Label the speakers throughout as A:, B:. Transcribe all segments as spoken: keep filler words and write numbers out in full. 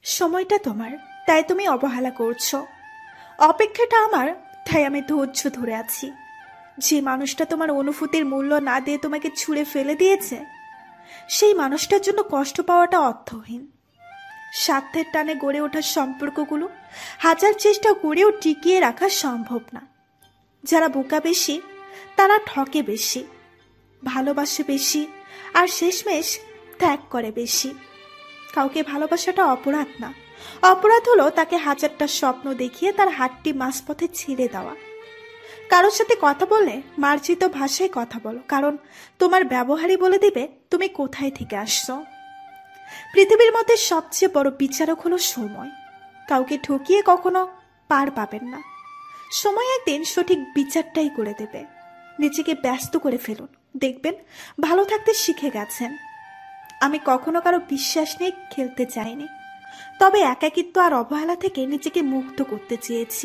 A: সময়টা তোমার, তাই তুমি অবহেলা করছো। অপেক্ষাটা আমার, তাই আমি ধৈর্য ধরে আছি। যে মানুষটা তোমার অনুভূতির মূল্য না দিয়ে তোমাকে ছুঁড়ে ফেলে দিয়েছে, সেই মানুষটার জন্য কষ্ট পাওয়াটা অর্থহীন। স্বার্থের টানে গড়ে ওঠা সম্পর্কগুলো হাজার চেষ্টা করেও টিকিয়ে রাখা সম্ভব না। যারা বোকা বেশি, তারা ঠকে বেশি, ভালোবাসে বেশি, আর শেষমেশ ত্যাগ করে বেশি। কাউকে ভালোবাসাটা অপরাধ না, অপরাধ হলো তাকে হাজারটা স্বপ্ন দেখিয়ে তার হাতটি মাঝপথে ছেড়ে দেওয়া। কারোর সাথে কথা বলে মার্জিত ভাষায় কথা বলো, কারণ তোমার ব্যবহারই বলে দিবে তুমি কোথায় থেকে আসছো। পৃথিবীর মধ্যে সবচেয়ে বড় বিচারক হলো সময়। কাউকে ঠকিয়ে কখনো পার পাবেন না। সময় একদিন সঠিক বিচারটাই করে দেবে। নিজেকে ব্যস্ত করে ফেলুন, দেখবেন ভালো থাকতে শিখে গেছেন। আমি কখনো কারো বিশ্বাস নিয়ে খেলতে চাইনি, তবে একাকিত্ব আর অবহেলা থেকে নিজেকে মুক্ত করতে চেয়েছি।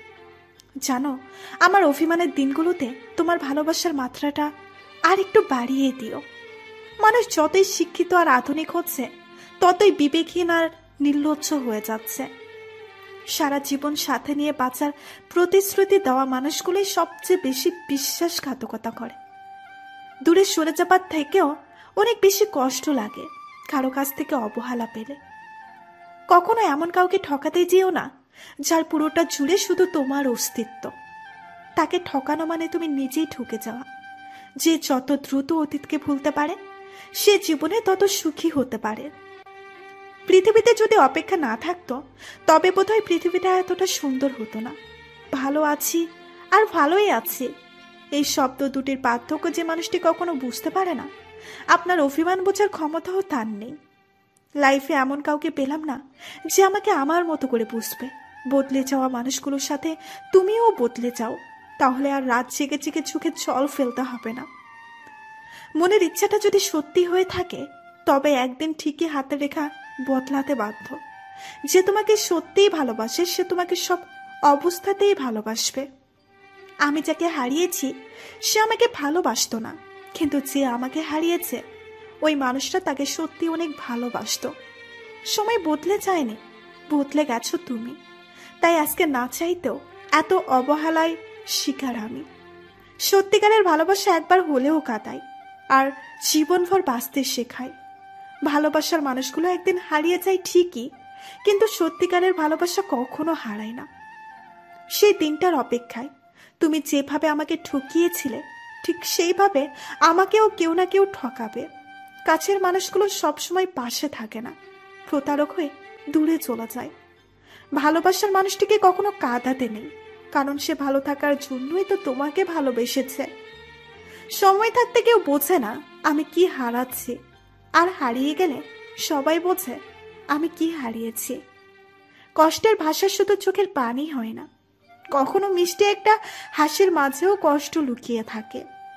A: জানো, আমার অভিমানের দিনগুলোতে তোমার ভালোবাসার মাত্রাটা আর একটু বাড়িয়ে দিও। মানুষ যতই শিক্ষিত আর আধুনিক হচ্ছে, ততই বিবেকহীন আর নির্লজ্জ হয়ে যাচ্ছে। সারা জীবন সাথে নিয়ে বাঁচার প্রতিশ্রুতি দেওয়া মানুষগুলোই সবচেয়ে বেশি বিশ্বাসঘাতকতা করে। দূরে সরে যাবার থেকেও অনেক বেশি কষ্ট লাগে কারো কাছ থেকে অবহেলা পেলে। কখনো এমন কাউকে ঠকাতে যেও না যার পুরোটা জুড়ে শুধু তোমার অস্তিত্ব। তাকে ঠকানো মানে তুমি নিজেই ঠকে যাওয়া। যে যত দ্রুত অতীতকে ভুলতে পারে, সে জীবনে তত সুখী হতে পারে। পৃথিবীতে যদি অপেক্ষা না থাকতো, তবে বোধহয় পৃথিবীটা এতটা সুন্দর হতো না। ভালো আছি আর ভালোই আছি, এই শব্দ দুটির পার্থক্য যে মানুষটি কখনো বুঝতে পারে না, আপনার অভিমান বোঝার ক্ষমতাও তার নেই। লাইফে এমন কাউকে পেলাম না যে আমাকে আমার মতো করে বুঝবে। বদলে যাওয়া মানুষগুলোর সাথে তুমিও বদলে যাও, তাহলে আর রাত জেগে জেগে চোখে জল ফেলতে হবে না। মনের ইচ্ছাটা যদি সত্যি হয়ে থাকে, তবে একদিন ঠিকই হাতে রেখা বদলাতে বাধ্য। যে তোমাকে সত্যিই ভালোবাসে, সে তোমাকে সব অবস্থাতেই ভালোবাসবে। আমি যাকে হারিয়েছি, সে আমাকে ভালোবাসতো না, কিন্তু যে আমাকে হারিয়েছে, ওই মানুষটা তাকে সত্যি অনেক ভালোবাসতো। সময় বদলে যায়নি, বদলে গেছো তুমি। তাই আজকে না চাইতেও এত অবহেলায় শিকার আমি। সত্যিকারের ভালোবাসা একবার হলেও কাটায়, আর জীবনভর বাঁচতে শেখায়। ভালোবাসার মানুষগুলো একদিন হারিয়ে যায় ঠিকই, কিন্তু সত্যিকারের ভালোবাসা কখনো হারায় না। সেই দিনটার অপেক্ষায় তুমি যেভাবে আমাকে ঠকিয়েছিলে, ঠিক সেইভাবে আমাকেও কেউ না কেউ ঠকাবে। কাছের মানুষগুলো সবসময় পাশে থাকে না, প্রতারক হয়ে দূরে চলে যায়। ভালোবাসার মানুষটিকে কখনো কাঁদাতে নেই, কারণ সে ভালো থাকার জন্যই তো তোমাকে ভালোবেসেছে। সময় থাকতে কেউ বোঝে না আমি কি হারাচ্ছি, আর হারিয়ে গেলে সবাই বোঝে আমি কি হারিয়েছি। কষ্টের ভাষা শুধু চোখের পানি হয় না, কখনো মিষ্টি একটা হাসির মাঝেও কষ্ট লুকিয়ে থাকে।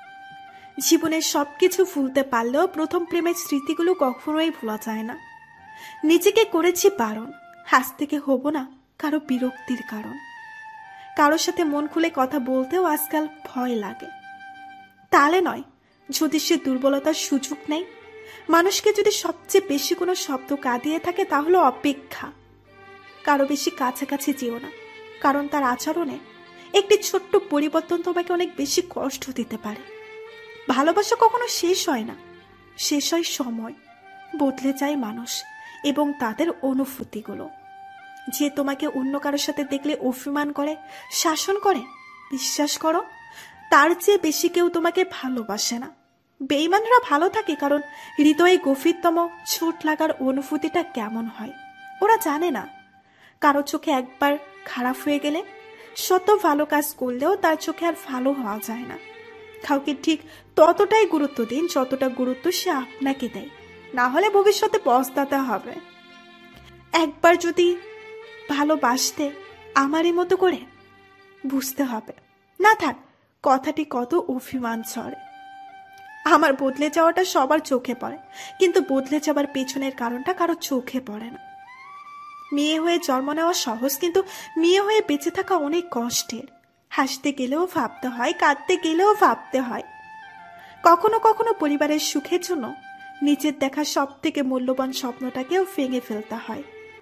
A: জীবনের সবকিছু ভুলতে পারলেও প্রথম প্রেমের স্মৃতিগুলো কখনোই ভোলা যায় না। নিজেকে করেছি বারণ, আজ থেকে হব না কারো বিরক্তির কারণ। কারোর সাথে মন খুলে কথা বলতেও আজকাল ভয় লাগে। তালে নয়, যদি সে দুর্বলতার সুযোগ নেই। মানুষকে যদি সবচেয়ে বেশি কোনো শব্দ কাঁদিয়ে থাকে, তাহলে অপেক্ষা। কারো বেশি কাছাকাছি যেও না, কারণ তার আচরণে একটি ছোট্ট পরিবর্তন তোমাকে অনেক বেশি কষ্ট দিতে পারে। ভালোবাসা কখনো শেষ হয় না, শেষ হয় সময়। বদলে যায় মানুষ এবং তাদের অনুভূতিগুলো। যে তোমাকে অন্য কারোর সাথে দেখলে অভিমান করে, শাসন করে, বিশ্বাস করো, তার চেয়ে বেশি কেউ তোমাকে ভালোবাসে না। বেঈমানরা ভালো থাকে কারণ হৃদয়ে গভীরতম চোট লাগার অনুভূতিটা কেমন হয় ওরা জানে না। কারো চোখে একবার খারাপ হয়ে গেলে শত ভালো কাজ করলেও তার চোখে আর ভালো হওয়া যায় না। কাউকে ঠিক ততটাই গুরুত্ব দিন যতটা গুরুত্ব সে আপনাকে দেয়, না হলে ভবিষ্যতে পস্তাতে হবে। একবার যদি ভালোবাসতে আমারই মতো করে, বুঝতে হবে না থাক কথাটি কত অভিমান ছড়ে। আমার বদলে যাওয়াটা সবার চোখে পড়ে, কিন্তু বদলে যাবার পেছনের কারণটা কারো চোখে পড়ে না। মেয়ে হয়ে জন্ম নেওয়া সহজ, কিন্তু মেয়ে হয়ে বেঁচে থাকা অনেক কষ্টের। হাসতে গেলেও ভাবতে হয়, কাঁদতে গেলেও ভাবতে হয়। কখনো কখনো পরিবারের সুখের জন্য নিজের দেখা সব থেকে মূল্যবান স্বপ্নটাকেও ভেঙে ফেলতে হয়।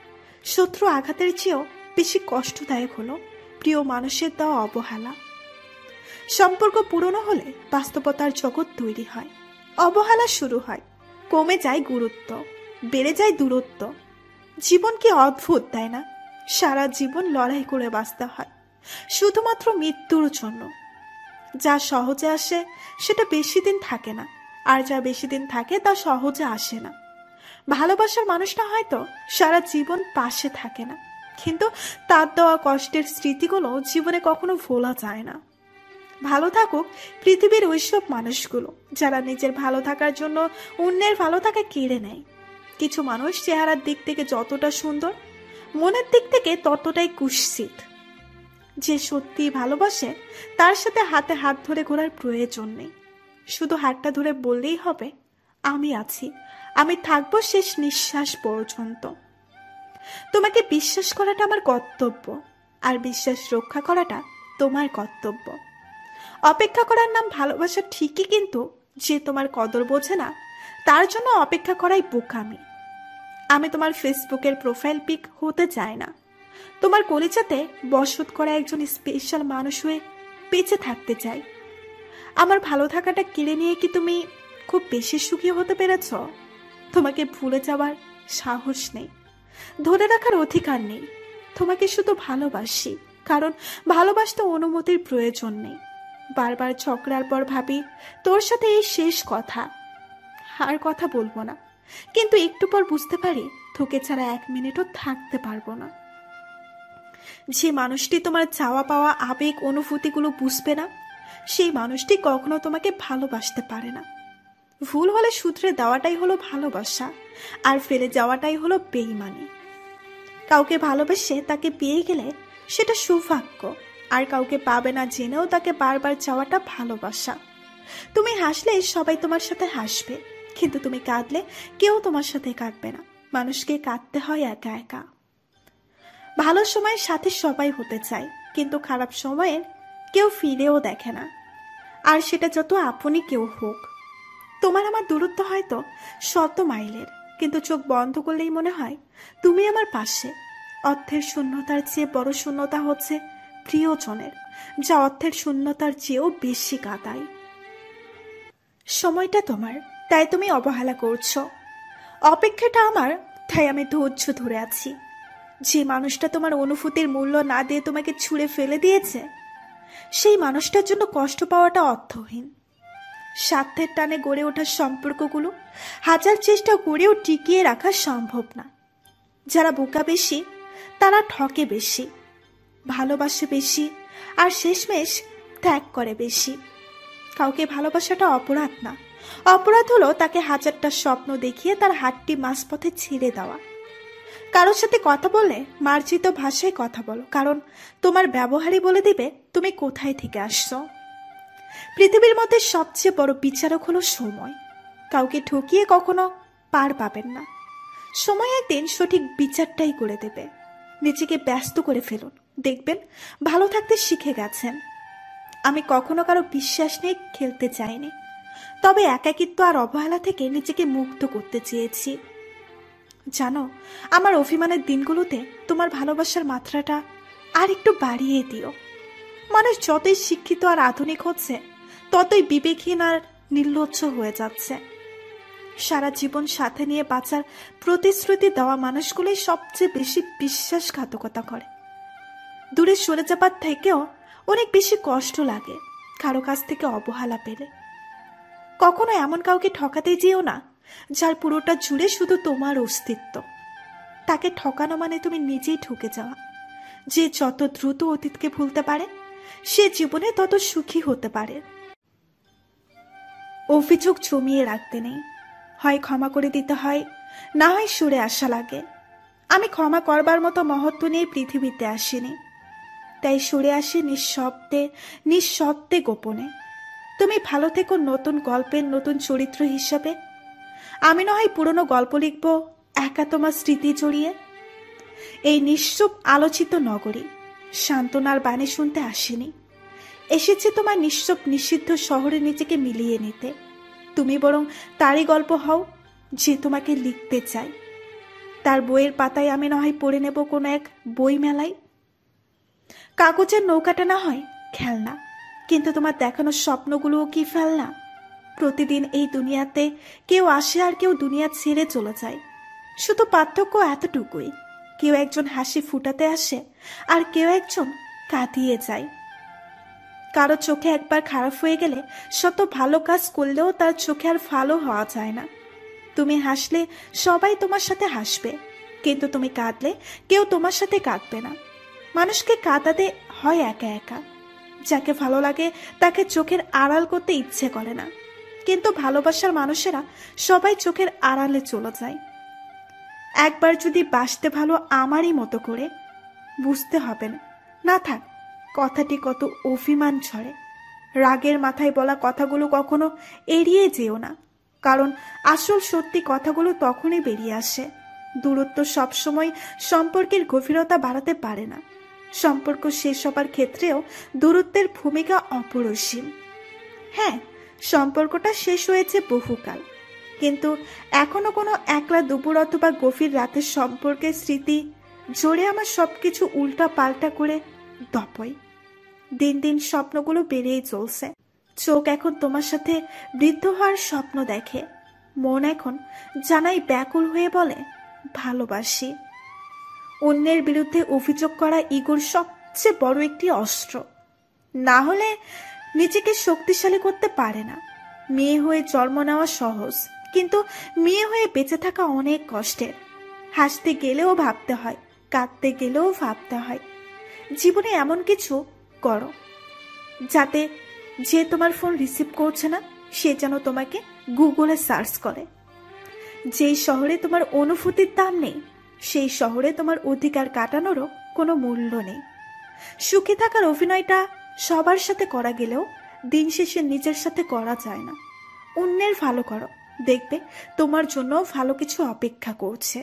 A: শত্রু আঘাতের চেয়েও বেশি কষ্টদায়ক হলো প্রিয় মানুষের দেওয়া অবহেলা। সম্পর্ক পুরনো হলে বাস্তবতার জগৎ তৈরি হয়, অবহেলা শুরু হয়, কমে যায় গুরুত্ব, বেড়ে যায় দূরত্ব। জীবন কি অদ্ভুত, তাই না? সারা জীবন লড়াই করে বাঁচতে হয় শুধুমাত্র মৃত্যুর জন্য। যা সহজে আসে সেটা বেশি দিন থাকে না, আর যা বেশি দিন থাকে তা সহজে আসে না। ভালোবাসার মানুষটা হয়তো সারা জীবন পাশে থাকে না, কিন্তু তার দেওয়া কষ্টের স্মৃতিগুলো জীবনে কখনো ভোলা যায় না। ভালো থাকুক পৃথিবীর ওইসব মানুষগুলো যারা নিজের ভালো থাকার জন্য অন্যের ভালো থাকা কেড়ে নেয়। কিছু মানুষ চেহারার দিক থেকে যতটা সুন্দর, মনের দিক থেকে ততটাই কুৎসিত। যে সত্যি ভালোবাসে তার সাথে হাতে হাত ধরে ঘোরার প্রয়োজন নেই, শুধু হাতটা ধরে বললেই হবে আমি আছি, আমি থাকবো শেষ নিঃশ্বাস পর্যন্ত। তোমাকে বিশ্বাস করাটা আমার কর্তব্য, আর বিশ্বাস রক্ষা করাটা তোমার কর্তব্য। অপেক্ষা করার নাম ভালোবাসা ঠিকই, কিন্তু যে তোমার কদর বোঝে না তার জন্য অপেক্ষা করাই বোকামি। আমি তোমার ফেসবুকের প্রোফাইল পিক হতে চাই না, তোমার কলিজাতে বসত করা একজন স্পেশাল মানুষ হয়ে বেঁচে থাকতে চাই। আমার ভালো থাকাটা কেড়ে নিয়ে কি তুমি খুব বেশি সুখী হতে পেরেছ? তোমাকে ভুলে যাওয়ার সাহস নেই, ধরে রাখার অধিকার নেই। তোমাকে শুধু ভালোবাসি, কারণ ভালোবাসতে অনুমতির প্রয়োজন নেই। বারবার ঝগড়ার পর ভাবি তোর সাথে এই শেষ কথা, আর কথা বলবো না, কিন্তু একটু পর বুঝতে পারি তোকে ছাড়া এক মিনিটও থাকতে পারবো না। যে মানুষটি তোমার চাওয়া পাওয়া আবেগ অনুভূতিগুলো বুঝবে না, সেই মানুষটি কখনো তোমাকে ভালোবাসতে পারে না। ভুল হলে শুধরে দেওয়াটাই হলো ভালোবাসা, আর ফেলে যাওয়াটাই হলো বেঈমানি। কাউকে ভালোবেসে তাকে পেয়ে গেলে সেটা সৌভাগ্য, আর কাউকে পাবে না জেনেও তাকে বারবার চাওয়াটা ভালোবাসা। তুমি হাসলে সবাই তোমার সাথে হাসবে, কিন্তু তুমি কাঁদলে কেউ তোমার সাথে কাঁদবে না। মানুষকে কাঁদতে হয় একা একা। ভালো সময়ের সাথে সবাই হতে চায়, কিন্তু খারাপ সময়ে কেউ ফিরেও দেখে না, আর সেটা যত আপনি কেউ হোক। তোমার আমার দূরত্ব হয়তো শত মাইলের, কিন্তু চোখ বন্ধ করলেই মনে হয় তুমি আমার পাশে। অর্থের শূন্যতার চেয়ে বড় শূন্যতা হচ্ছে প্রিয়জনের, যা অর্থের শূন্যতার চেয়েও বেশি কাঁদায়। সময়টা তোমার, তাই তুমি অবহেলা করছো। অপেক্ষাটা আমার, তাই আমি ধৈর্য ধরে আছি। যে মানুষটা তোমার অনুভূতির মূল্য না দিয়ে তোমাকে ছুঁড়ে ফেলে দিয়েছে, সেই মানুষটার জন্য কষ্ট পাওয়াটা অর্থহীন। স্বার্থের টানে গড়ে ওঠা সম্পর্কগুলো হাজার চেষ্টা করেও টিকিয়ে রাখা সম্ভব না। যারা বোকা বেশি তারা ঠকে বেশি, ভালোবাসে বেশি, আর শেষমেশ ত্যাগ করে বেশি। কাউকে ভালোবাসাটা অপরাধ না, অপরাধ হলো তাকে হাজারটা স্বপ্ন দেখিয়ে তার হাতটি মাঝপথে ছেড়ে দেওয়া। কারোর সাথে কথা বলে মার্জিত ভাষায় কথা বলো, কারণ তোমার ব্যবহারই বলে দিবে তুমি কোথায় থেকে আসছো। পৃথিবীর মধ্যে সবচেয়ে বড় বিচারক হলো সময়। কাউকে ঠকিয়ে কখনো পার পাবেন না। সময় একদিন সঠিক বিচারটাই করে দেবে। নিজেকে ব্যস্ত করে ফেলুন, দেখবেন ভালো থাকতে শিখে গেছেন। আমি কখনো কারো বিশ্বাস নিয়ে খেলতে চাইনি, তবে একাকিত্ব আর অবহেলা থেকে নিজেকে মুক্ত করতে চেয়েছি। জানো, আমার অভিমানের দিনগুলোতে তোমার ভালোবাসার মাত্রাটা আর একটু বাড়িয়ে দিও। মানুষ যতই শিক্ষিত আর আধুনিক হচ্ছে, ততই বিবেকহীন আর নির্লজ্জ হয়ে যাচ্ছে। সারা জীবন সাথে নিয়ে বাঁচার প্রতিশ্রুতি দেওয়া মানুষগুলোই সবচেয়ে বেশি বিশ্বাসঘাতকতা করে। দূরে সরে যাবার থেকেও অনেক বেশি কষ্ট লাগে কারো কাছ থেকে অবহেলা পেলে। কখনো এমন কাউকে ঠকাতে যেও না যার পুরোটা জুড়ে শুধু তোমার অস্তিত্ব। তাকে ঠকানো মানে তুমি নিজেই ঠকে যাওয়া। যে যত দ্রুত অতীতকে ভুলতে পারে, সে জীবনে তত সুখী হতে পারে। অভিযোগ জমিয়ে রাখতে নেই, হয় ক্ষমা করে দিতে হয়, না হয় সরে আসা লাগে। আমি ক্ষমা করবার মতো মহত্ব নিয়ে পৃথিবীতে আসিনি, তাই সরে আসি নিঃশব্দে, নিঃশব্দে, গোপনে। তুমি ভালো থেকো নতুন গল্পের নতুন চরিত্র হিসাবে। আমি না হয় পুরনো গল্প লিখব একা তোমার স্মৃতি জড়িয়ে। এই নিশ্চুপ আলোচিত নগরী সান্ত্বনার বাণী শুনতে আসেনি, এসেছে তোমার নিশ্চুপ নিষিদ্ধ শহরে নিজেকে মিলিয়ে নিতে। তুমি বরং তারই গল্প হও যে তোমাকে লিখতে চাই। তার বইয়ের পাতায় আমি না হয় পড়ে নেব কোনো এক বই মেলায়। কাগজের নৌকাটা না হয় খেলনা, কিন্তু তোমার দেখানো স্বপ্নগুলোও কি ফেলনা? প্রতিদিন এই দুনিয়াতে কেউ আসে আর কেউ দুনিয়া ছেড়ে চলে যায়, শুধু পার্থক্য এতটুকুই, কেউ একজন হাসি ফুটাতে আসে আর কেউ একজন কাঁদিয়ে যায়। কারো চোখে একবার খারাপ হয়ে গেলে শত ভালো কাজ করলেও তার চোখে আর ভালো হওয়া যায় না। তুমি হাসলে সবাই তোমার সাথে হাসবে, কিন্তু তুমি কাঁদলে কেউ তোমার সাথে কাঁদবে না। মানুষকে কাঁদাতে হয় একা একা। যাকে ভালো লাগে তাকে চোখের আড়াল করতে ইচ্ছে করে না, কিন্তু ভালোবাসার মানুষেরা সবাই চোখের আড়ালে চলে যায়। একবার যদি বাসতে ভালো আমারই মতো করে, বুঝতে হবে না না থাক কথাটি কত অভিমান ঝরে। রাগের মাথায় বলা কথাগুলো কখনো এড়িয়ে যেও না, কারণ আসল সত্যি কথাগুলো তখনই বেরিয়ে আসে। দূরত্ব সবসময় সম্পর্কের গভীরতা বাড়াতে পারে না। সম্পর্ক শেষ হবার ক্ষেত্রেও দূরত্বের ভূমিকা অপরিসীম। হ্যাঁ, সম্পর্কটা শেষ হয়েছে বহুকাল, কিন্তু এখনো কোনো একলা দুপুর অথবা গভীর রাতের সম্পর্কের স্মৃতি জোরে আমার সবকিছু উল্টা পাল্টা করে দপয়। দিন দিন স্বপ্নগুলো বেড়েই চলছে। চোখ এখন তোমার সাথে বৃদ্ধ হওয়ার স্বপ্ন দেখে, মন এখন জানাই ব্যাকুল হয়ে বলে ভালোবাসি। অন্যের বিরুদ্ধে অভিযোগ করা ইগোর সবচেয়ে বড় একটি অস্ত্র। না হলে নিজেকে শক্তিশালী করতে পারে না। মেয়ে হয়ে জন্ম নেওয়া সহজ, কিন্তু মেয়ে হয়ে বেঁচে থাকা অনেক কষ্টের। হাসতে গেলেও ভাবতে হয়, কাঁদতে গেলেও ভাবতে হয়। জীবনে এমন কিছু করো যাতে যে তোমার ফোন রিসিভ করছে না সে যেন তোমাকে গুগলে সার্চ করে। যেই শহরে তোমার অনুভূতির দাম নেই সেই শহরে তোমার অধিকার কাটানোরও কোনো মূল্য নেই। সুখী থাকার অভিনয়টা সবার সাথে করা গেলেও দিন শেষে নিজের সাথে করা যায় না। অন্যের ভালো করো, দেখবে তোমার জন্য ভালো কিছু অপেক্ষা করছে।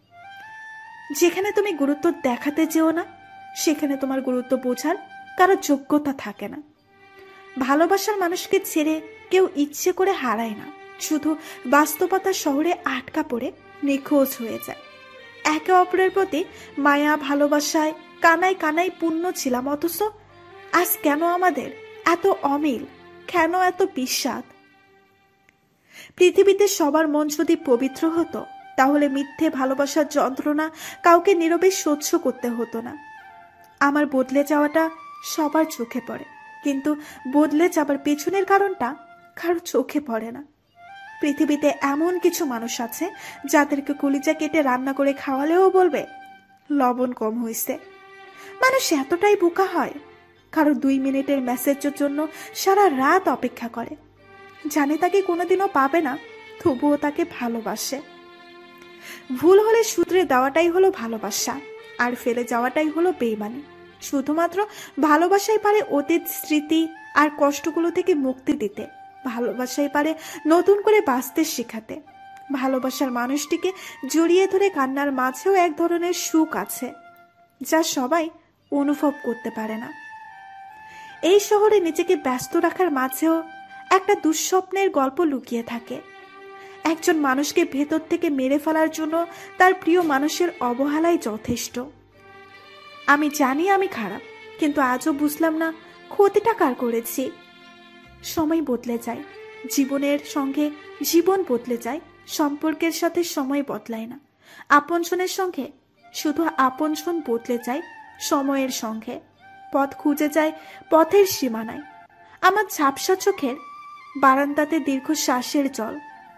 A: যেখানে তুমি গুরুত্ব দেখাতে যেও না সেখানে তোমার গুরুত্ব বোঝার কারো যোগ্যতা থাকে না। ভালোবাসার মানুষকে ছেড়ে কেউ ইচ্ছে করে হারায় না, শুধু বাস্তবতার শহরে আটকা পড়ে নিখোঁজ হয়ে যায়। একে অপরের প্রতি মায়া ভালোবাসায় কানায় কানায় পূর্ণ ছিলাম, অথচ আজ কেন আমাদের এত অমিল, কেন এত বিস্বাদ? পৃথিবীতে সবার মন যদি পবিত্র হতো তাহলে মিথ্যে ভালোবাসার যন্ত্রণা কাউকে নীরবে সহ্য করতে হতো না। আমার বদলে যাওয়াটা সবার চোখে পড়ে, কিন্তু বদলে যাবার পেছনের কারণটা কারো চোখে পড়ে না। পৃথিবীতে এমন কিছু মানুষ আছে যাদেরকে কলিজা কেটে রান্না করে খাওয়ালেও বলবে লবণ কম হয়েছে। মানুষ এতটাই বোকা হয়, কারো দুই মিনিটের মেসেজের জন্য সারা রাত অপেক্ষা করে, জানে তাকে কোনোদিনও পাবে না, তবুও তাকে ভালোবাসে। ভুল হলে শুধরে দেওয়াটাই হলো ভালোবাসা, আর ফেলে যাওয়াটাই হলো বেইমানি। শুধুমাত্র ভালোবাসাই পারে অতীত স্মৃতি আর কষ্টগুলো থেকে মুক্তি দিতে। ভালোবাসাই পারে নতুন করে বাঁচতে শেখাতে। ভালোবাসার মানুষটিকে জড়িয়ে ধরে কান্নার মাঝেও এক ধরনের সুখ আছে, যা সবাই অনুভব করতে পারে না। এই শহরে নিজেকে ব্যস্ত রাখার মাঝেও একটা দুঃস্বপ্নের গল্প লুকিয়ে থাকে। একজন মানুষকে ভেতর থেকে মেরে ফেলার জন্য তার প্রিয় মানুষের অবহেলাই যথেষ্ট। আমি জানি আমি খারাপ, কিন্তু আজও বুঝলাম না ক্ষতিটা কার করেছি। সময় বদলে যায়, জীবনের সঙ্গে জীবন বদলে যায়, সম্পর্কের সাথে সময় বদলায় না। আপনজনের সঙ্গে শুধু আপনজন বদলে যায় সময়ের সঙ্গে। পথ খুঁজে যায় পথের সীমানায়। আমার ঝাপসা চোখের বারান্দাতে দীর্ঘ শ্বাসের জল।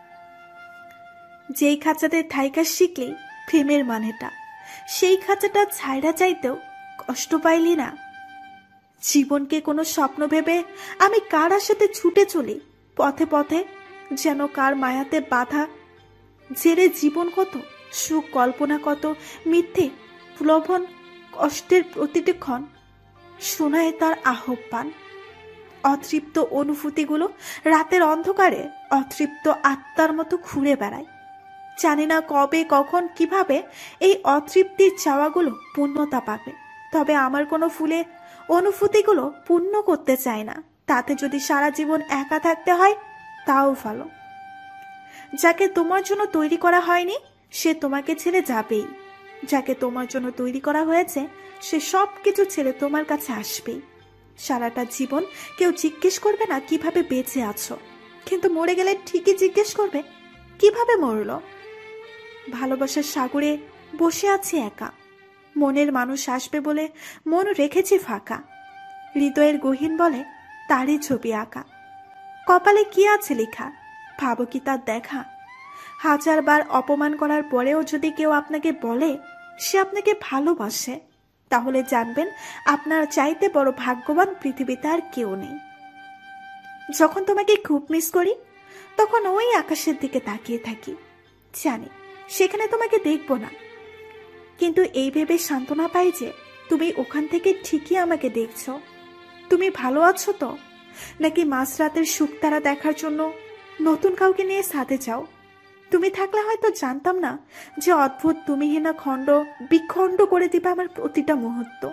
A: যেই খাঁচাতে থাইকা শিখলি প্রেমের মানেটা, সেই খাঁচাটা ছাইড়া চাইতেও কষ্ট পাইলি না। জীবনকে কোনো স্বপ্ন ভেবে আমি কার আশাতে ছুটে চলি পথে পথে, যেন কার মায়াতে বাধা জেরে জীবন কত সুখ কল্পনা, কত মিথ্যে প্রলোভন, কষ্টের প্রতিটি ক্ষণ শোনায় তার আহ্বান। অতৃপ্ত অনুভূতিগুলো রাতের অন্ধকারে অতৃপ্ত আত্মার মতো ঘুরে বেড়ায়। জানি না কবে কখন কিভাবে এই অতৃপ্তির চাওয়াগুলো পূর্ণতা পাবে, তবে আমার কোনো ফুলে অনুভূতিগুলো পূর্ণ করতে চায় না। তাতে যদি সারা জীবন একা থাকতে হয় তাও ভালো। যাকে তোমার জন্য তৈরি করা হয়নি সে তোমাকে ছেড়ে যাবেই। যাকে তোমার জন্য তৈরি করা হয়েছে সে সব কিছু ছেড়ে তোমার কাছে আসবেই। সারাটা জীবন কেউ জিজ্ঞেস করবে না কিভাবে বেঁচে আছো, কিন্তু মরে গেলে ঠিকই জিজ্ঞেস করবে কিভাবে মরলো। ভালোবাসার সাগরে বসে আছি একা, মনের মানুষ আসবে বলে মন রেখেছি ফাঁকা। হৃদয়ের গহীন বলে তারই ছবি আঁকা। কপালে কি আছে লেখা, ভাবো কি তার দেখা? হাজার বার অপমান করার পরেও যদি কেউ আপনাকে বলে সে আপনাকে ভালোবাসে, তাহলে জানবেন আপনার চাইতে বড় ভাগ্যবান পৃথিবীতে আর কেউ নেই। যখন তোমাকে খুব মিস করি তখন ওই আকাশের দিকে তাকিয়ে থাকি, জানি সেখানে তোমাকে দেখবো না, কিন্তু এই ভেবে সান্ত্বনা পাই যে তুমি ওখান থেকে ঠিকই আমাকে দেখছো। তুমি ভালো আছো তো, নাকি মাঝরাতের শুকতারা দেখার জন্য নতুন কাউকে নিয়ে সাথে যাও? তুমি থাকলে হয়তো জানতাম না যে অদ্ভুত তুমিহীনা খণ্ড বিখণ্ড করে দিবে আমার প্রতিটা মুহূর্ত।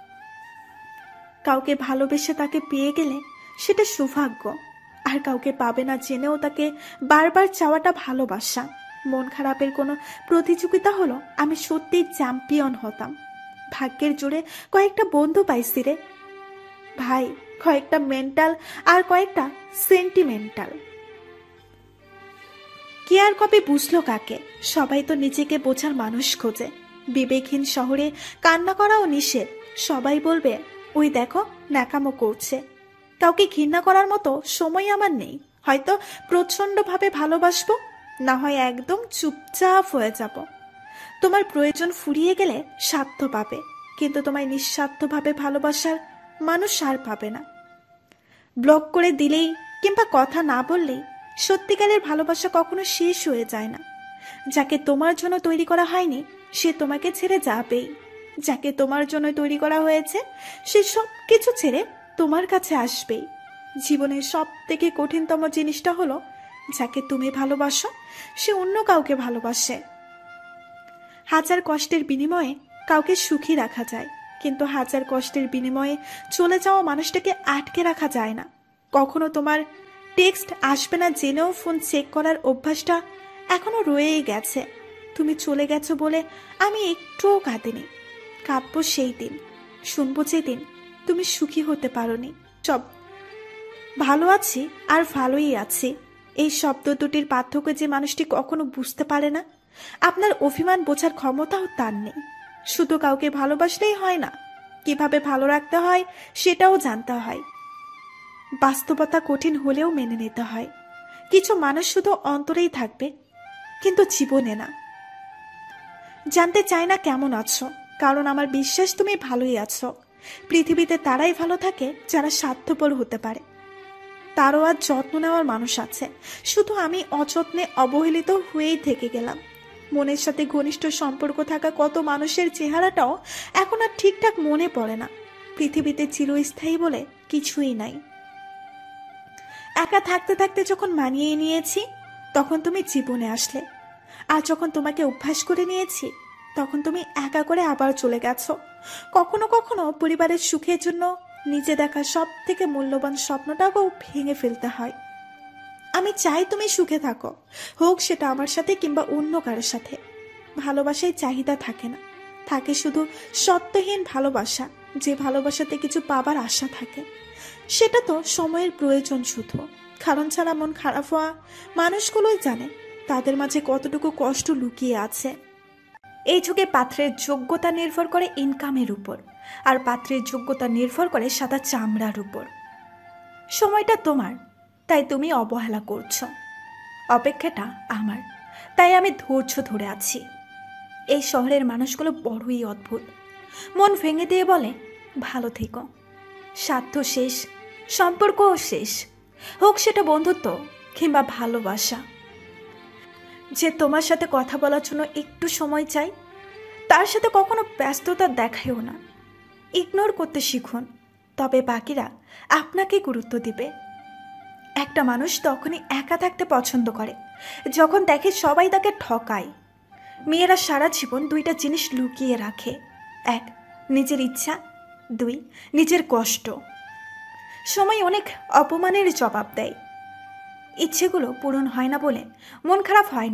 A: কাউকে ভালোবেসে তাকে পেয়ে গেলে সেটা সৌভাগ্য, আর কাউকে পাবে না জেনেও তাকে বারবার চাওয়াটা ভালোবাসা। মন খারাপের কোনো প্রতিযোগিতা হলো আমি সত্যিই চ্যাম্পিয়ন হতাম। ভাগ্যের জোরে কয়েকটা বন্ধু পাইছি রে ভাই, কয়েকটা মেন্টাল আর কয়েকটা সেন্টিমেন্টাল। কে আর কবে বুঝলো কাকে? সবাই তো নিজেকে বোঝার মানুষ খোঁজে। বিবেকহীন শহরে কান্না করাও নিষেধ। সবাই বলবে ওই দেখো ন্যাকামো করছে। কাউকে ঘৃণা করার মতো সময় আমার নেই। হয়তো প্রচন্ডভাবে ভালোবাসবো, না হয় একদম চুপচাপ হয়ে যাব। তোমার প্রয়োজন ফুরিয়ে গেলে স্বার্থ পাবে, কিন্তু তোমায় নিঃস্বার্থভাবে ভালোবাসার মানুষ আর পাবে না। ব্লক করে দিলেই কিংবা কথা না বললেই সত্যিকারের ভালোবাসা কখনো শেষ হয়ে যায় না। যাকে তোমার জন্য তৈরি করা হয়নি সে তোমাকে ছেড়ে যাবেই। যাকে তোমার জন্য তৈরি করা হয়েছে সে সব কিছু ছেড়ে তোমার কাছে আসবেই। জীবনের সব থেকে কঠিনতম জিনিসটা হলো যাকে তুমি ভালোবাসো সে অন্য কাউকে ভালোবাসে। হাজার কষ্টের বিনিময়ে কাউকে সুখী রাখা যায়, কিন্তু হাজার কষ্টের বিনিময়ে চলে যাওয়া মানুষটাকে আটকে রাখা যায় না। কখনো তোমার টেক্সট আসবে না জেনেও ফোন চেক করার অভ্যাসটা এখনো রয়েই গেছে। তুমি চলে গেছো বলে আমি একটুও কাঁদিনি। কাঁদবো সেই দিন, শুনবো যেদিন তুমি সুখী হতে পারোনি। সব ভালো আছি আর ভালোই আছি, এই শব্দ দুটির পার্থক্য যে মানুষটি কখনো বুঝতে পারে না, আপনার অভিমান বোঝার ক্ষমতাও তার নেই। শুধু কাউকে ভালোবাসলেই হয় না, কিভাবে ভালো রাখতে হয় সেটাও জানতে হয়। বাস্তবতা কঠিন হলেও মেনে নিতে হয়। কিছু মানুষ শুধু অন্তরেই থাকবে, কিন্তু জীবনে না। জানতে চাই না কেমন আছো, কারণ আমার বিশ্বাস তুমি ভালোই আছো। পৃথিবীতে তারাই ভালো থাকে যারা স্বার্থপর হতে পারে। তারও আর যত্ন নেওয়ার মানুষ আছে, শুধু আমি অযত্নে অবহেলিত হয়েই থেকে গেলাম। মনের সাথে ঘনিষ্ঠ সম্পর্ক থাকা কত মানুষের চেহারাটাও এখন আর ঠিকঠাক মনে পড়ে না। পৃথিবীতে চিরস্থায়ী বলে কিছুই নাই। একা থাকতে থাকতে যখন মানিয়ে নিয়েছি তখন তুমি জীবনে আসলে, আর যখন তোমাকে অভ্যাস করে নিয়েছি তখন তুমি একা করে আবার চলে গেছো। কখনো কখনো পরিবারের সুখের জন্য নিজে দেখা সব থেকে মূল্যবান স্বপ্নটাকেও ভেঙে ফেলতে হয়। আমি চাই তুমি সুখে থাকো, হোক সেটা আমার সাথে কিংবা অন্য কারোর সাথে। ভালোবাসায় চাহিদা থাকে না, থাকে শুধু সত্যহীন ভালোবাসা, যে ভালোবাসাতে কিছু পাবার আশা থাকে। সেটা তো সময়ের প্রয়োজন শুধু, কারণ ছাড়া মন খারাপ হওয়া মানুষগুলোই জানে তাদের মাঝে কতটুকু কষ্ট লুকিয়ে আছে। এই যুগে পাত্রের যোগ্যতা নির্ভর করে ইনকামের উপর, আর পাত্রের যোগ্যতা নির্ভর করে সাদা চামড়ার উপর। সময়টা তোমার, তাই তুমি অবহেলা করছো। অপেক্ষাটা আমার, তাই আমি ধৈর্য ধরে আছি। এই শহরের মানুষগুলো বড়ই অদ্ভুত। মন ভেঙে দিয়ে বলে ভালো থেকো। স্বার্থ শেষ, সম্পর্কও শেষ, হোক সেটা বন্ধুত্ব কিংবা ভালোবাসা। যে তোমার সাথে কথা বলার জন্য একটু সময় চাই তার সাথে কখনো ব্যস্ততা দেখায়ও না। ইগনোর করতে শিখুন, তবে বাকিরা আপনাকে গুরুত্ব দিবে। একটা মানুষ তখনই একা থাকতে পছন্দ করে যখন দেখে সবাই তাকে ঠকায়। মেয়েরা সারা জীবন দুইটা জিনিস লুকিয়ে রাখে, এক নিজের ইচ্ছা, দুই নিজের কষ্ট। সময় অনেক অপমানের জবাব দেয়। ইচ্ছেগুলো পূরণ হয় না বলে মন খারাপ হয় না,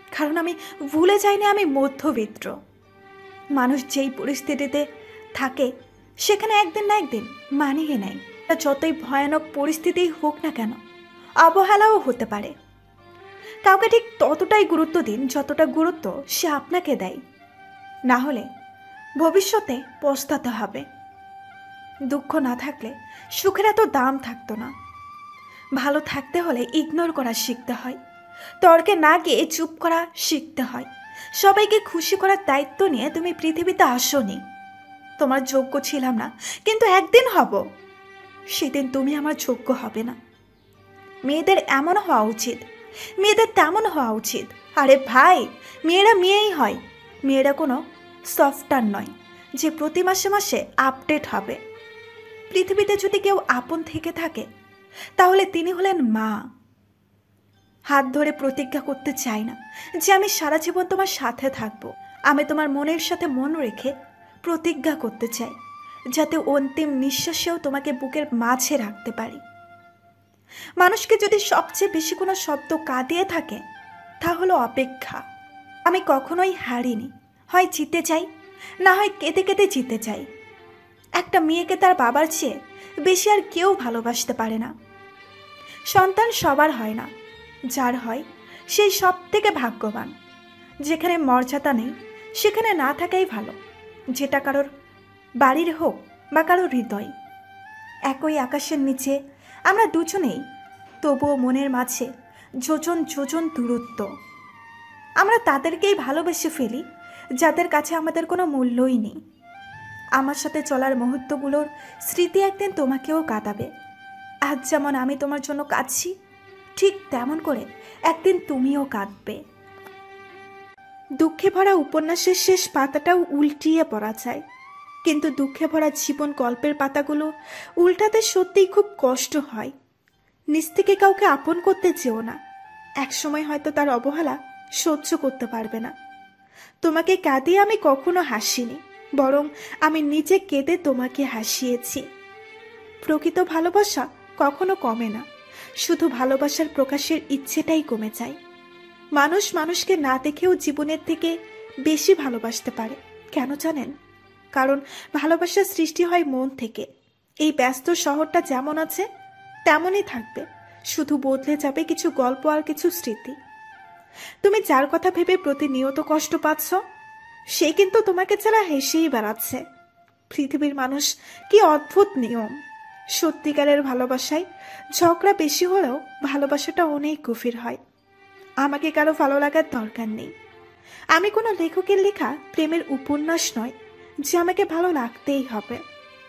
A: কারণ আমি ভুলে যাইনি আমি মধ্যবিত্ত। মানুষ যেই পরিস্থিতিতে থাকে সেখানে একদিন না একদিন মানিয়ে নেয়। যতই ভয়ানক পরিস্থিতি হোক না কেন, অবহেলাও হতে পারে। কাউকে ঠিক ততটাই গুরুত্ব দিন যতটা গুরুত্ব সে আপনাকে দেয়, না হলে ভবিষ্যতে পস্তাতে হবে। দুঃখ না থাকলে সুখের এত দাম থাকতো না। ভালো থাকতে হলে ইগনোর করা শিখতে হয়, তর্কে না গিয়ে চুপ করা শিখতে হয়। সবাইকে খুশি করার দায়িত্ব নিয়ে তুমি পৃথিবীতে আসোনি। তোমার যোগ্য ছিলাম না, কিন্তু একদিন হব, সেদিন তুমি আমার যোগ্য হবে না। মেয়েদের এমন হওয়া উচিত, মেয়েদের তেমন হওয়া উচিত। আরে ভাই, মেয়েরা মেয়েই হয়, মেয়েরা কোনো সফটওয়্যার নয় যে প্রতি মাসে মাসে আপডেট হবে। পৃথিবীতে যদি কেউ আপন থেকে থাকে তাহলে তিনি হলেন মা। হাত ধরে প্রতিজ্ঞা করতে চাই না যে আমি সারা জীবন তোমার সাথে থাকবো। আমি তোমার মনের সাথে মন রেখে প্রতিজ্ঞা করতে চাই যাতে অন্তিম নিঃশ্বাসেও তোমাকে বুকের মাঝে রাখতে পারি। মানুষকে যদি সবচেয়ে বেশি কোনো শব্দ কাঁদিয়ে থাকে তা হলো অপেক্ষা। আমি কখনোই হারিনি, হয় জিতে চাই, না হয় কেঁদে কেঁদে জিতে চাই। একটা মেয়েকে তার বাবার চেয়ে বেশি আর কেউ ভালোবাসতে পারে না। সন্তান সবার হয় না, যার হয় সেই সব থেকে ভাগ্যবান। যেখানে মর্যাদা নেই সেখানে না থাকাই ভালো, যেটা কারোর বাড়ির হোক বা কারোর হৃদয়। একই আকাশের নিচে আমরা দুজনেই, তবুও মনের মাঝে যোজন যোজন দূরত্ব। আমরা তাদেরকেই ভালোবেসে ফেলি যাদের কাছে আমাদের কোনো মূল্যই নেই। আমার সাথে চলার মুহূর্তগুলোর স্মৃতি একদিন তোমাকেও কাঁদাবে। আজ যেমন আমি তোমার জন্য কাঁদছি, ঠিক তেমন করে একদিন তুমিও কাঁদবে। দুঃখে ভরা উপন্যাসের শেষ পাতাটাও উল্টিয়ে পড়া যায়, কিন্তু দুঃখে ভরা জীবন গল্পের পাতাগুলো উল্টাতে সত্যিই খুব কষ্ট হয়। নিজ থেকে কাউকে আপন করতে চেও না, একসময় হয়তো তার অবহেলা সহ্য করতে পারবে না। তোমাকে কাঁদিয়ে আমি কখনো হাসিনি, বরং আমি নিজে কেঁদে তোমাকে হাসিয়েছি। প্রকৃত ভালোবাসা কখনো কমে না, শুধু ভালোবাসার প্রকাশের ইচ্ছেটাই কমে যায়। মানুষ মানুষকে না দেখেও জীবনের থেকে বেশি ভালোবাসতে পারে। কেন জানেন? কারণ ভালোবাসার সৃষ্টি হয় মন থেকে। এই ব্যস্ত শহরটা যেমন আছে তেমনই থাকবে, শুধু বদলে যাবে কিছু গল্প আর কিছু স্মৃতি। তুমি যার কথা ভেবে প্রতিনিয়ত কষ্ট পাচ্ছ, সে কিন্তু তোমাকে ছাড়া হেসেই বেড়াচ্ছে। পৃথিবীর মানুষ কি অদ্ভুত নিয়ম। সত্যিকারের ভালোবাসায় ঝগড়া বেশি হলেও ভালোবাসাটা অনেক গভীর হয়। আমাকে কারো ভালো লাগার দরকার নেই। আমি কোনো লেখকের লেখা প্রেমের উপন্যাস নয় যে আমাকে ভালো লাগতেই হবে।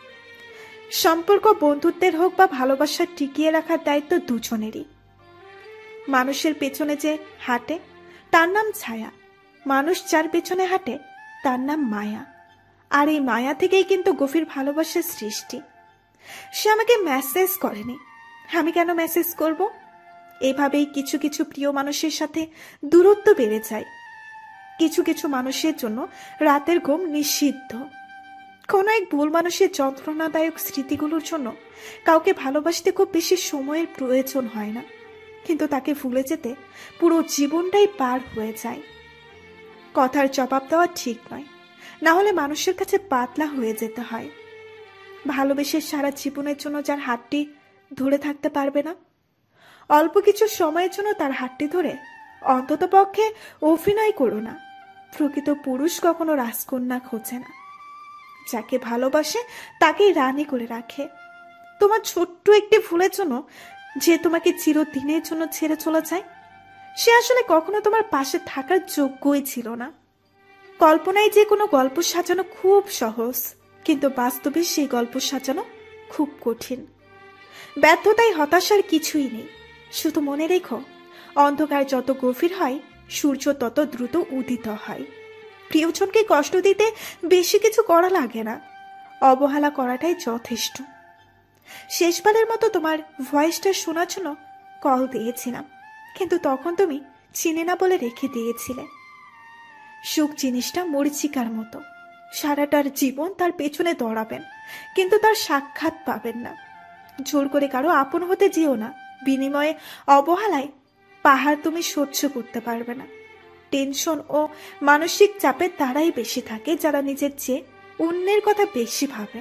A: সম্পর্ক বন্ধুত্বের হোক বা ভালোবাসা টিকিয়ে রাখার দায়িত্ব দুজনেরই। মানুষের পেছনে যে হাঁটে তার নাম ছায়া, মানুষ যার পেছনে হাঁটে তার নাম মায়া। আর এই মায়া থেকেই কিন্তু গভীর ভালোবাসার সৃষ্টি। সে আমাকে মেসেজ করেনি, আমি কেন মেসেজ করব? এভাবেই কিছু কিছু প্রিয় মানুষের সাথে দূরত্ব বেড়ে যায়। কিছু কিছু মানুষের জন্য রাতের ঘুম নিষিদ্ধ। কোনো এক ভুল মানুষের যন্ত্রণাদায়ক স্মৃতিগুলোর জন্য কাউকে ভালোবাসতে খুব বেশি সময়ের প্রয়োজন হয় না, কিন্তু তাকে ভুলে যেতে পুরো জীবনটাই পার হয়ে যায়। কথার জবাব দেওয়া ঠিক নয়, না হলে মানুষের কাছে পাতলা হয়ে যেতে হয়। ভালোবেসে সারা জীবনের জন্য যার হাতটি ধরে থাকতে পারবে না, অল্প কিছু সময়ের জন্য তার হাতটি ধরে অন্তত পক্ষে অভিনয় করো না। প্রকৃত পুরুষ কখনো রাজকন্যা খোঁজে না, যাকে ভালোবাসে তাকেই রানী করে রাখে। তোমার ছোট্ট একটি ভুলের জন্য যে তোমাকে চিরদিনের জন্য ছেড়ে চলে যায়, সে আসলে কখনো তোমার পাশে থাকার যোগ্যই ছিল না। কল্পনায় যে কোনো গল্প সাজানো খুব সহজ, কিন্তু বাস্তবে সেই গল্প সাজানো খুব কঠিন। ব্যর্থতায় হতাশার কিছুই নেই, শুধু মনে রেখো, অন্ধকার যত গভীর হয় সূর্য তত দ্রুত উদিত হয়। প্রিয়জনকে কষ্ট দিতে বেশি কিছু করা লাগে না, অবহেলা করাটাই যথেষ্ট। শেষবারের মতো তোমার ভয়েসটা শোনার জন্য কল দিয়েছিলাম, কিন্তু তখন তুমি চিনে না বলে রেখে দিয়েছিলে। সুখ জিনিসটা মরিচিকার মতো, সারাটার জীবন তার পেছনে দৌড়াবেন, কিন্তু তার সাক্ষাৎ পাবেন না। জোর করে কারো আপন হতে যেও না, বিনিময়ে অবহেলায় পাহাড় তুমি সহ্য করতে পারবে না। টেনশন ও মানসিক চাপে তারাই বেশি থাকে যারা নিজের চেয়ে অন্যের কথা বেশি ভাবে।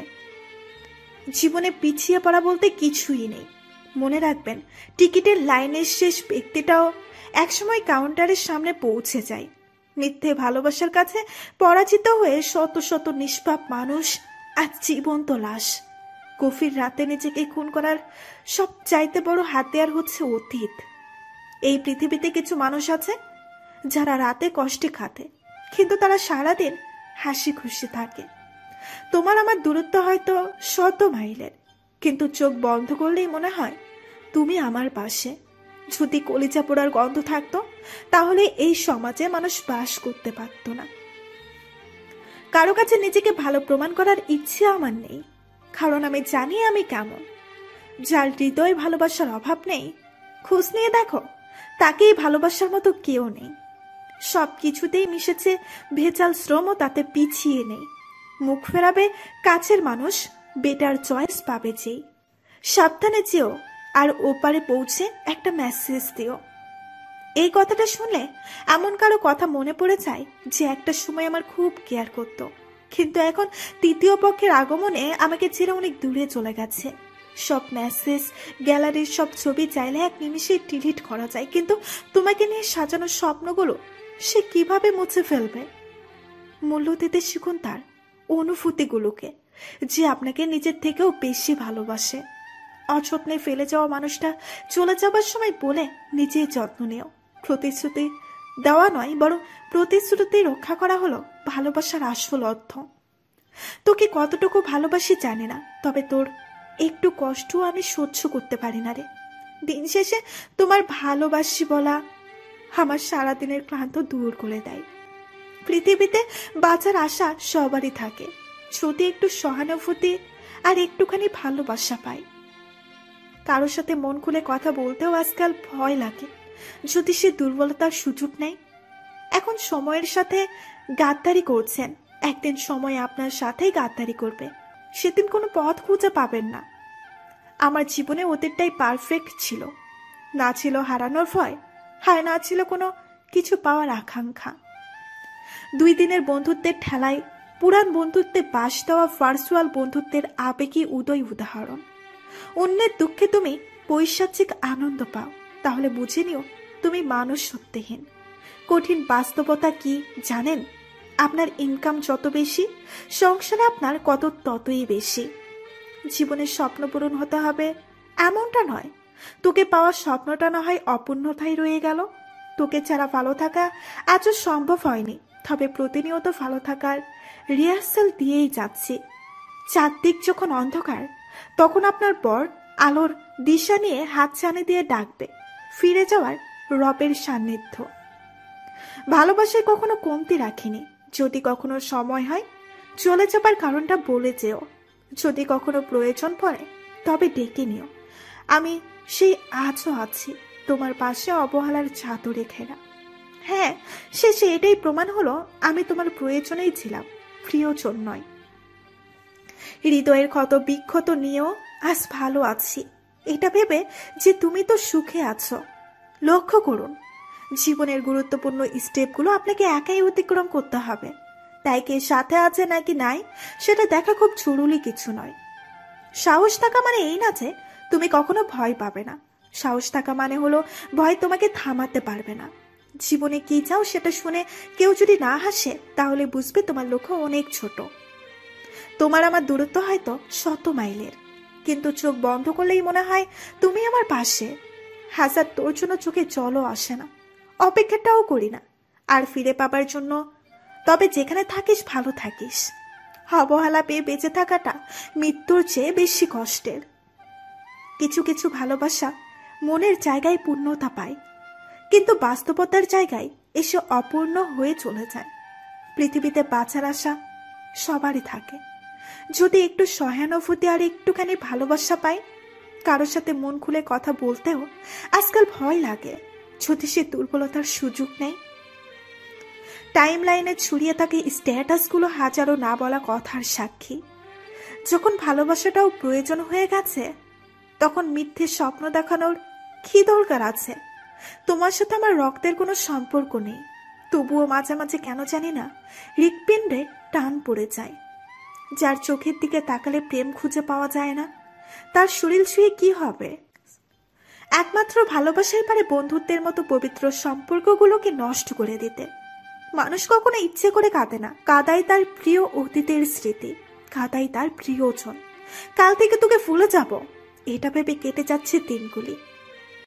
A: জীবনে পিছিয়ে পড়া বলতে কিছুই নেই। মনে রাখবেন, টিকিটের লাইনের শেষ ব্যক্তিটাও একসময় কাউন্টারের সামনে পৌঁছে যায়। মিথ্যে ভালোবাসার কাছে পরাজিত হয়ে শত শত নিষ্পাপ মানুষ আজ জীবন্ত লাশ। গভীর রাতে নিজেকে খুন করার সব চাইতে বড় হাতিয়ার হচ্ছে অতীত। এই পৃথিবীতে কিছু মানুষ আছে যারা রাতে কষ্টে কাটে, কিন্তু তারা সারাদিন হাসি খুশি থাকে। তোমার আমার দূরত্ব হয়তো শত মাইলের, কিন্তু চোখ বন্ধ করলেই মনে হয় তুমি আমার পাশে। যদি কলিজা পোড়ার গন্ধ থাকতো, তাহলে এই সমাজে মানুষ বাস করতে পারত না। কারো কাছে নিজেকে ভালো প্রমাণ করার ইচ্ছে আমার নেই, কারণ আমি জানি আমি কেমন। যার হৃদয় ভালোবাসার অভাব নেই, খোঁজ নিয়ে দেখো, তাকেই ভালোবাসার মতো কেউ নেই। সব কিছুতেই মিশেছে ভেজাল শ্রম, ও তাতে পিছিয়ে নেই। মুখ ফেরাবে কাছের মানুষ, বেটার চয়েস পাবে যেই। সাবধানে যেও, আর ওপারে পৌঁছে একটা মেসেজ দিও। এই কথাটা শুনলে এমন কারো কথা মনে পড়ে যায় যে একটা সময় আমার খুব কেয়ার করত, কিন্তু এখন তৃতীয় পক্ষের আগমনে আমাকে ছেড়ে অনেক দূরে চলে গেছে। সব মেসেজ, গ্যালারির সব ছবি চাইলে এক নিমিষে ডিলিট করা যায়, কিন্তু তোমাকে নিয়ে সাজানো স্বপ্নগুলো সে কিভাবে মুছে ফেলবে? মূল্য দিতে শিখুন তার অনুভূতিগুলোকে, যে আপনাকে নিজের থেকেও বেশি ভালোবাসে। অযত্নে ফেলে যাওয়া মানুষটা চলে যাবার সময় বলে নিজেই যত্ন নিও। প্রতিশ্রুতি দেওয়া নয়, বরং প্রতিশ্রুতি রক্ষা করা হলো ভালোবাসার আসল অর্থ। তোকে কতটুকু ভালোবাসি জানি না, তবে তোর একটু কষ্ট আমি সহ্য করতে পারি না রে। দিন শেষে তোমার ভালোবাসি বলা আমার সারাদিনের ক্লান্ত দূর করে দেয়। পৃথিবীতে বাঁচার আশা সবারই থাকে, যদি একটু সহানুভূতি আর একটুখানি ভালোবাসা পাই। কারোর সাথে মন খুলে কথা বলতেও আজকাল ভয় লাগে, যদি সে দুর্বলতার সুযোগ নেয়। এখন সময়ের সাথে গাদ্দারি করছেন, একদিন সময় আপনার সাথেই গাদ্দারি করবে, সেদিন কোনো পথ খুঁজে পাবেন না। আমার জীবনে অতীতটাই পারফেক্ট ছিল, না ছিল হারানোর ভয়, হয় না ছিল কোনো কিছু পাওয়ার আকাঙ্ক্ষা। দুই দিনের বন্ধুত্বের ঠেলায় পুরান বন্ধুত্বে বাস দেওয়া ভার্চুয়াল বন্ধুত্বের আবেগী উদয় উদাহরণ। অন্যের দুঃখে তুমি পৈশাচিক আনন্দ পাও, তাহলে বুঝে নিও তুমি মানুষ সত্যহীন। কঠিন বাস্তবতা কি জানেন? আপনার ইনকাম যত বেশি, সংসারে আপনার কত ততই বেশি। জীবনের স্বপ্ন পূরণ হতে হবে এমনটা নয়, তোকে পাওয়ার স্বপ্নটা না হয় অপূর্ণতাই রয়ে গেল। তোকে ছাড়া ভালো থাকা আজও সম্ভব হয়নি, তবে প্রতিনিয়ত ভালো থাকার রিহার্সাল দিয়েই যাচ্ছি। চারদিক যখন অন্ধকার, তখন আপনার পর আলোর দিশা নিয়ে হাত ছানি দিয়ে ডাকবে ফিরে যাওয়ার রবের সান্নিধ্য। ভালোবাসায় কখনো কমতি রাখিনি, যদি কখনো সময় হয় চলে যাবার কারণটা বলে যেও। যদি কখনো প্রয়োজন পড়ে তবে ডেকে নিও। আমি সেই আজও আছি তোমার পাশে, অবহেলার চাদরে ঘেরা। হ্যাঁ, শেষে এটাই প্রমাণ হলো আমি তোমার প্রয়োজনেই ছিলাম, প্রিয়জন নয়। হৃদয়ের ক্ষত বিক্ষত নিয়েও আজ ভালো আছি, এটা ভেবে যে তুমি তো সুখে আছো। লক্ষ্য করুন, জীবনের গুরুত্বপূর্ণ স্টেপগুলো আপনাকে একাই অতিক্রম করতে হবে। তাই কে সাথে আছে নাকি নাই সেটা দেখা খুব জরুরি কিছু নয়। সাহস থাকা মানে এই না যে তুমি কখনো ভয় পাবে না। সাহস থাকা মানে হলো ভয় তোমাকে থামাতে পারবে না। জীবনে কি চাও সেটা শুনে কেউ যদি না হাসে, তাহলে বুঝবে তোমার লক্ষ্য অনেক ছোট। তোমার আমার দূরত্ব হয়তো শত মাইলের, কিন্তু চোখ বন্ধ করলেই মনে হয় তুমি আমার পাশে। হাজার তোর জন্য চোখে জলও আসে না, অপেক্ষাটাও করি না আর ফিরে পাবার জন্য। তবে যেখানে থাকিস ভালো থাকিস। অবহেলা পেয়ে বেঁচে থাকাটা মৃত্যুর চেয়ে বেশি কষ্টের। কিছু কিছু ভালোবাসা মনের জায়গায় পূর্ণতা পায়, কিন্তু বাস্তবতার জায়গায় এসে অপূর্ণ হয়ে চলে যায়। পৃথিবীতে বাঁচার আশা সবারই থাকে, যদি একটু সহানুভূতি আর একটুখানি ভালোবাসা পাই। কারোর সাথে মন খুলে কথা বলতেও আজকাল ভয় লাগে, যদি সে দুর্বলতার সুযোগ নেই। টাইম লাইনে ছড়িয়ে থাকে স্ট্যাটাসগুলো হাজারো না বলা কথার সাক্ষী। যখন ভালোবাসাটাও প্রয়োজন হয়ে গেছে, তখন মিথ্যে স্বপ্ন দেখানোর কি দরকার আছে? তোমার সাথে আমার রক্তের কোনো সম্পর্ক নেই, তবুও মাঝে মাঝে কেন জানি না হৃৎপিণ্ডে টান পড়ে যায়। যার চোখের দিকে তাকালে প্রেম খুঁজে পাওয়া যায় না, তার শরীর ছুঁয়ে কি হবে? একমাত্র ভালোবাসাই পারে বন্ধুত্বের মতো পবিত্র সম্পর্কগুলোকে নষ্ট করে দিতে। মানুষ কখনো ইচ্ছে করে কাঁদে না, কাদাই তার প্রিয় অতীতের স্মৃতি, কাদাই তার প্রিয়জন। কাল থেকে তোকে ভুলে যাব এটা ভেবে কেটে যাচ্ছে দিনগুলি।